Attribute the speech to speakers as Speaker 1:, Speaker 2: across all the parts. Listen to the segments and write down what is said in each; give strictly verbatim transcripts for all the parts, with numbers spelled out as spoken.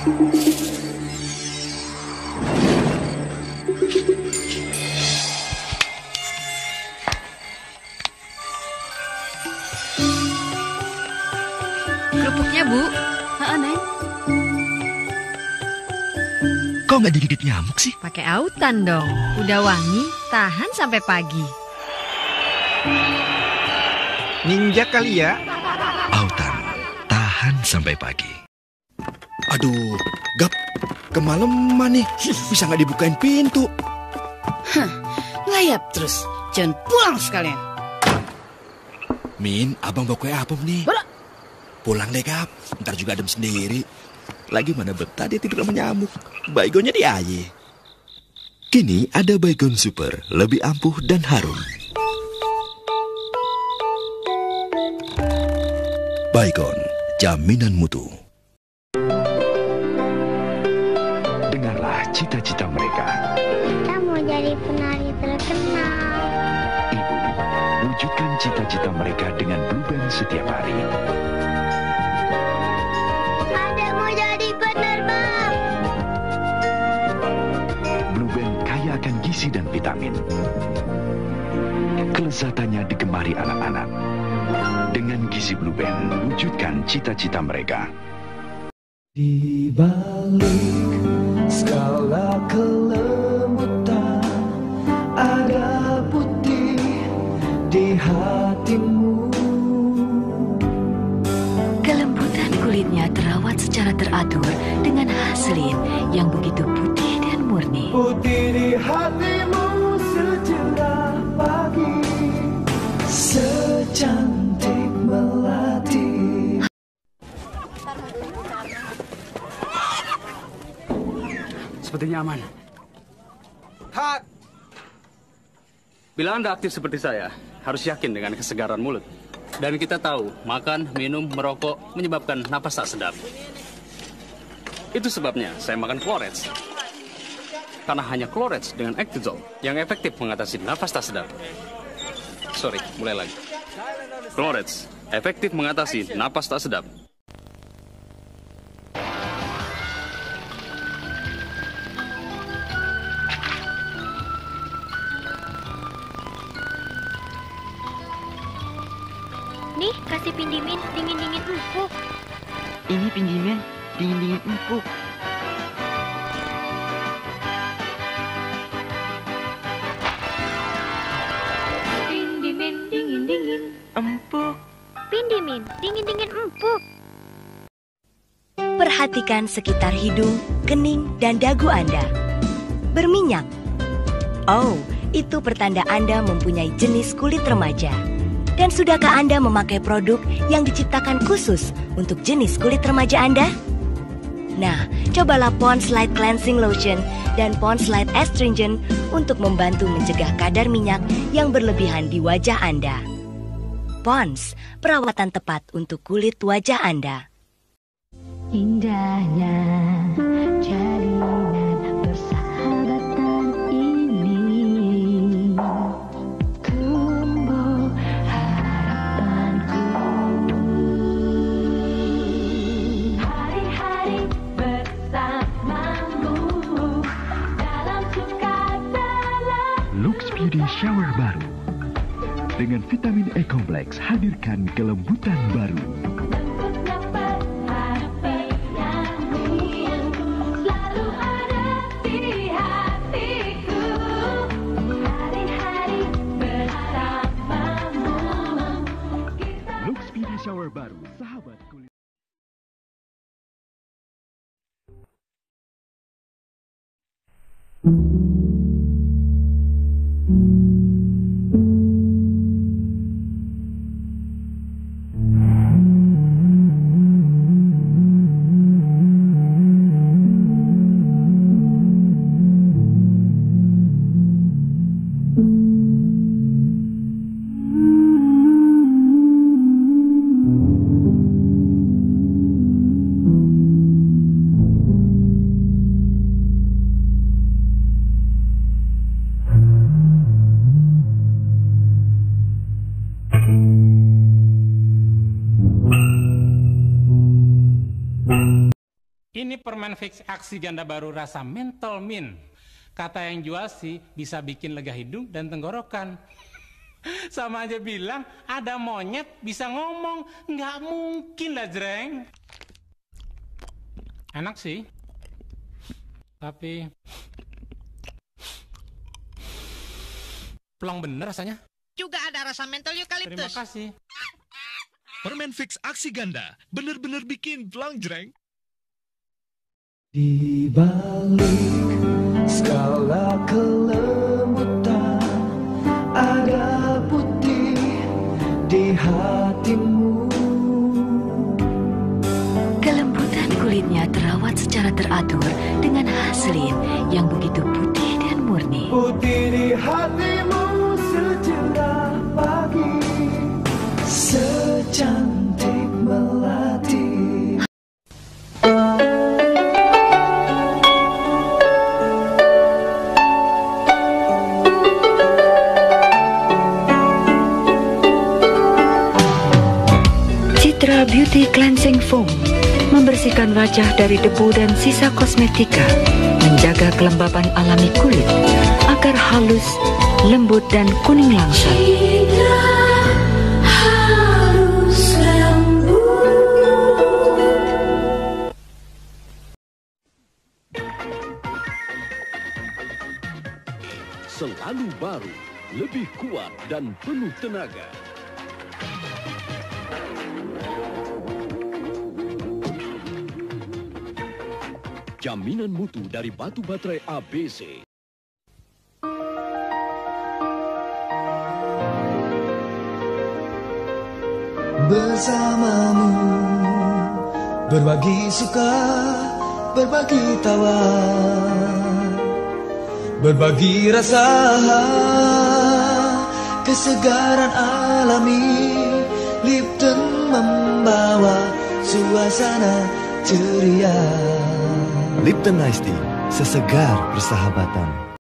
Speaker 1: Kerupuknya, Bu. Heeh, Neng.
Speaker 2: Kok nggak digigit nyamuk sih?
Speaker 1: Pakai autan dong. Udah wangi, tahan sampai pagi.
Speaker 3: Ninja kali ya?
Speaker 2: Autan, tahan sampai pagi.
Speaker 4: Aduh, Gap, kemalaman nih. Bisa nggak dibukain pintu?
Speaker 5: Hah, layap terus. Jangan pulang sekalian.
Speaker 4: Min, abang bawa kue apa nih?
Speaker 5: Bola.
Speaker 4: Pulang deh, Gap. Ntar juga adem sendiri. Lagi mana betah dia tidur sama nyamuk. Baygonnya dia aja.
Speaker 2: Kini ada Baygon Super, lebih ampuh dan harum. Baygon, jaminan mutu.
Speaker 6: Dengarlah cita-cita mereka.
Speaker 7: Kita mau jadi penari terkenal.
Speaker 6: Ibu, wujudkan cita-cita mereka dengan Blue Band setiap hari.
Speaker 7: Adek mau jadi penerbang.
Speaker 6: Blue Band kaya akan gizi dan vitamin. Kelezatannya digemari anak-anak. Dengan gizi Blue Band, wujudkan cita-cita mereka.
Speaker 8: Di balik skala kelembutan ada putih di hatimu.
Speaker 9: Kelembutan kulitnya terawat secara teratur dengan haslin yang begitu putih dan murni.
Speaker 8: Putih di hatimu secerah pagi, secantik melati.
Speaker 10: Sepertinya aman.
Speaker 3: Hat!
Speaker 10: Bila Anda aktif seperti saya, harus yakin dengan kesegaran mulut. Dan kita tahu, makan, minum, merokok menyebabkan napas tak sedap. Itu sebabnya saya makan Chlorets. Karena hanya Chlorets dengan Actizol yang efektif mengatasi napas tak sedap. Sorry, mulai lagi. Chlorets, efektif mengatasi napas tak sedap.
Speaker 7: Nih, kasih pindimin dingin-dingin empuk.
Speaker 11: Ini pindimin dingin-dingin empuk.
Speaker 7: Pindimin dingin-dingin
Speaker 11: empuk.
Speaker 7: Pindimin dingin-dingin empuk.
Speaker 9: Perhatikan sekitar hidung, kening, dan dagu Anda. Berminyak. Oh, itu pertanda Anda mempunyai jenis kulit remaja. Dan sudahkah Anda memakai produk yang diciptakan khusus untuk jenis kulit remaja Anda? Nah, cobalah Pond's Light Cleansing Lotion dan Pond's Light Astringent untuk membantu mencegah kadar minyak yang berlebihan di wajah Anda. Pond's, perawatan tepat untuk kulit wajah Anda.
Speaker 12: Indahnya jalinan persahabatan ini, tumbuh harapanku. Hari-hari bersamamu dalam suka dalam.
Speaker 6: Lux Beauty Shower baru dengan vitamin E kompleks hadirkan kelembutan baru. Shower baru, sahabat kulit.
Speaker 13: Ini permen fix aksi ganda baru rasa menthol mint. Kata yang jual sih bisa bikin lega hidung dan tenggorokan. Sama aja bilang ada monyet bisa ngomong. Nggak mungkin lah, Jreng. Enak sih. Tapi plong bener rasanya.
Speaker 14: Juga ada rasa menthol eukaliptus.
Speaker 13: Terima kasih.
Speaker 15: Permen fix aksi ganda bener-bener bikin plong, Jreng.
Speaker 8: Di balik skala kelembutan ada putih di hatimu.
Speaker 9: Kelembutan kulitnya terawat secara teratur dengan haslin yang begitu putih dan murni.
Speaker 8: Putih di hatimu secerah pagi, secantik melati.
Speaker 16: Citra Beauty Cleansing Foam membersihkan wajah dari debu dan sisa kosmetika, menjaga kelembapan alami kulit agar halus, lembut dan kuning langsat.
Speaker 8: Harus lembut.
Speaker 17: Selalu baru, lebih kuat dan penuh tenaga. Jaminan mutu dari batu baterai A B C.
Speaker 8: Bersamamu berbagi suka, berbagi tawa, berbagi rasa, kesegaran alami. Lipton membawa suasana ceria.
Speaker 2: Lipton Ice Tea, sesegar persahabatan.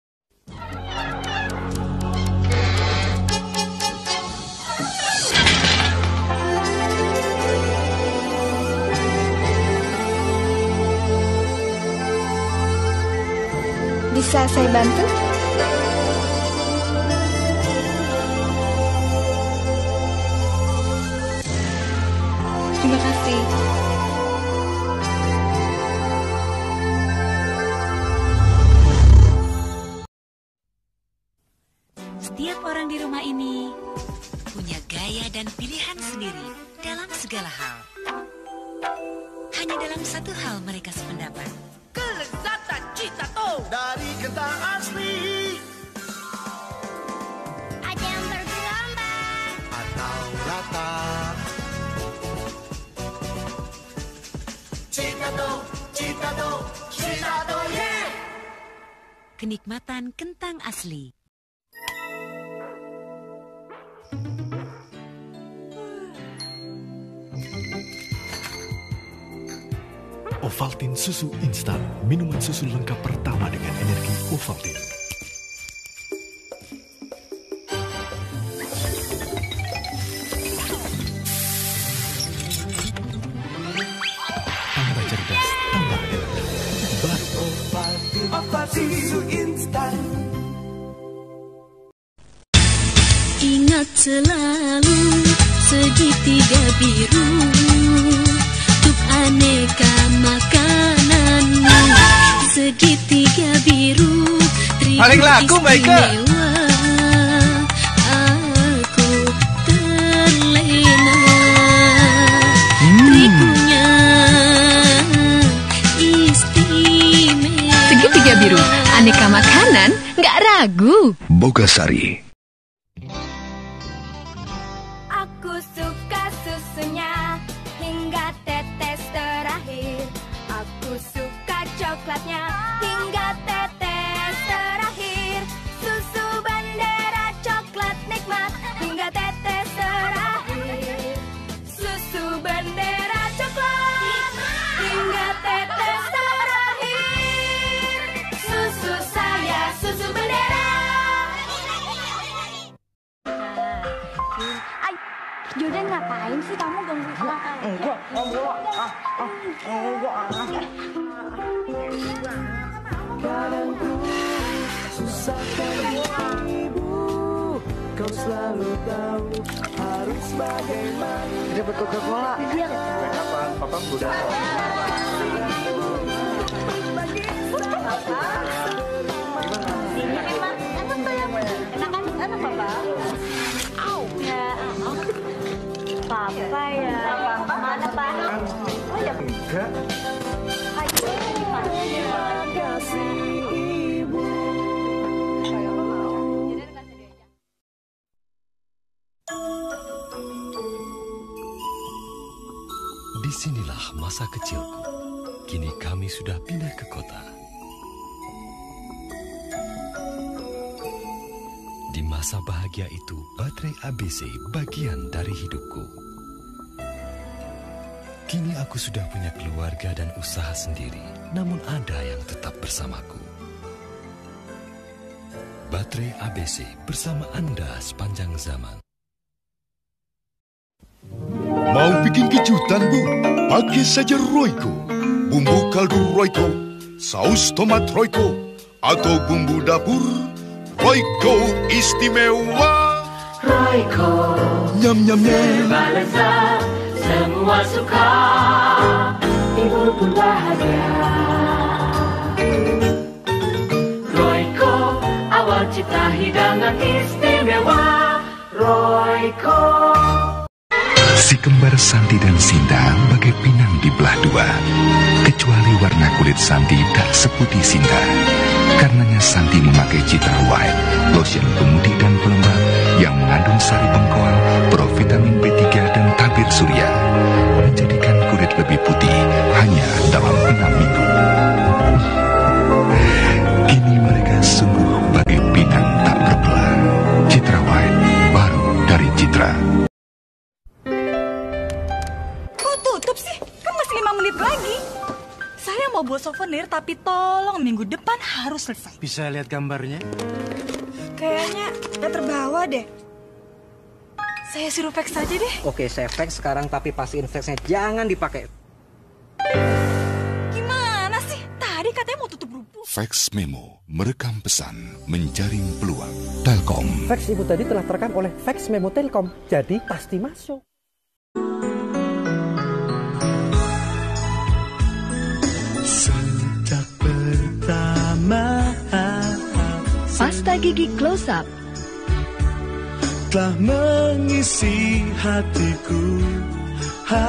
Speaker 18: Bisa saya bantu? Terima kasih.
Speaker 5: Setiap orang di rumah ini punya gaya dan pilihan sendiri dalam segala hal. Hanya dalam satu hal mereka sependapat.
Speaker 14: Kelezatan cita to
Speaker 8: dari kentang asli.
Speaker 7: Ada yang bergelombang
Speaker 8: Atau rata. Cita to, cita to, cita to, yeah.
Speaker 5: Kenikmatan kentang asli.
Speaker 2: Ovaltine susu instan, minuman susu lengkap pertama dengan energi Ovaltine. Tambah cerdas, tambah enak. Baru
Speaker 8: Ovaltine, Ovaltine susu instan.
Speaker 12: Ingat selalu segitiga biru untuk aneka makanan. Segitiga biru
Speaker 3: paling laku, Maika.
Speaker 12: Aku terlena trikunya istimewa.
Speaker 1: Segitiga biru, aneka makanan nggak ragu.
Speaker 6: Bogasari.
Speaker 12: Aku suka susunya hingga tetes terakhir. Aku suka coklatnya hingga tetes terakhir. Susu Bandera coklat nikmat hingga tetes terakhir. Susu Bandera coklat hingga tetes terakhir. Susu saya, susu Bandera.
Speaker 7: Jordan, ngapain sih kamu ganggu aku?
Speaker 8: Enggak, enggak, ah, ah, enggak, ah. kadang-kadang ku susahkan ibu. Kau selalu tahu harus bagaimana.
Speaker 11: Dapat Coca-Cola.
Speaker 8: Iya.
Speaker 11: Kapan? Papa udah.
Speaker 12: Ini memang enak tuh ya. Enak kan? Enak Papa. Au. Ya. Papa ya. Mana Pak? Oh ya.
Speaker 8: Enggak.
Speaker 2: Disinilah masa kecilku. Kini kami sudah pindah ke kota. Di masa bahagia itu, baterai A B C bagian dari hidupku. Kini aku sudah punya keluarga dan usaha sendiri, namun ada yang tetap bersamaku. Baterai A B C bersama Anda sepanjang zaman.
Speaker 19: Mau bikin kejutan, Bu? Pakai saja Royco. Bumbu kaldu Royco, saus tomat Royco, atau bumbu dapur Royco istimewa.
Speaker 8: Royco,
Speaker 19: nyam nyam nyam,
Speaker 8: lezat, semua suka, ibu pun bahagia. Royco, awal cipta hidangan istimewa. Royco.
Speaker 6: Si kembar Santi dan Sinda bagai pinang di belah dua. Kecuali warna kulit Santi tak seputih Sinda. Karenanya Santi memakai Citra White, lotion pemutih dan pelembab yang mengandung sari bengkoang, provitamin B tiga dan tabir surya, menjadikan kulit lebih putih hanya dalam enam minggu. Kini mereka sungguh bagai pinang tak berbelah. Citra White baru dari Citra.
Speaker 20: Tutup sih, kan masih lima menit lagi. Saya mau buat souvenir, tapi tolong minggu depan harus selesai.
Speaker 3: Bisa lihat gambarnya?
Speaker 20: Kayaknya udah terbawa deh. Saya suruh fax saja deh.
Speaker 21: Oke, saya fax sekarang, tapi pastiin faxnya jangan dipakai.
Speaker 20: Gimana sih? Tadi katanya mau tutup rubuh.
Speaker 6: Fax Memo, merekam pesan, menjaring peluang. Telkom.
Speaker 22: Fax ibu tadi telah terekam oleh Fax Memo Telkom, jadi pasti masuk.
Speaker 8: Sejak pertama
Speaker 16: Pasta gigi close up
Speaker 8: telah mengisi hatiku. Ha,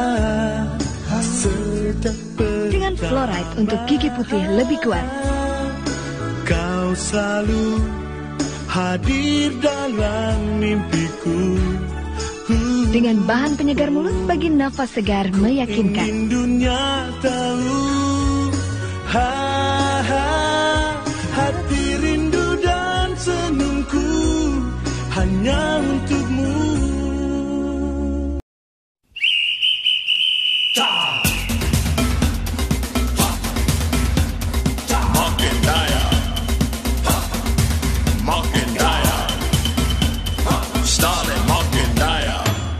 Speaker 8: sejak pertama
Speaker 16: dengan fluoride untuk gigi putih lebih kuat.
Speaker 8: Kau selalu hadir dalam mimpiku.
Speaker 16: Dengan bahan penyegar mulut bagi nafas segar meyakinkan.
Speaker 8: Ingin dunia tahu. Ha, ha, hati rindu dan senyumku hanya untukmu.
Speaker 19: Makin daya, makin daya, Starlet makin daya.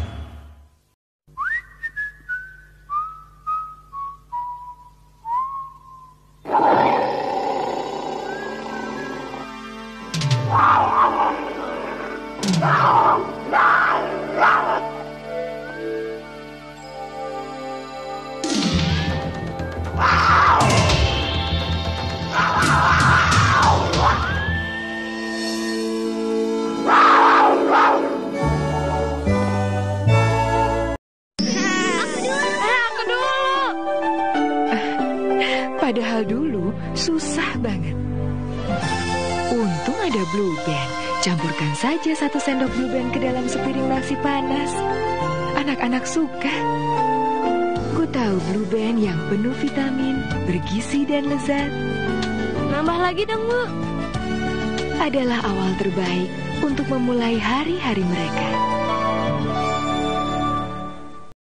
Speaker 16: Padahal dulu susah banget. Untung ada Blue Band. Campurkan saja satu sendok Blue Band ke dalam sepiring nasi panas. Anak-anak suka. Ku tahu Blue Band yang penuh vitamin, bergizi dan lezat.
Speaker 12: Nambah lagi dong, Bu.
Speaker 16: Adalah awal terbaik untuk memulai hari-hari mereka.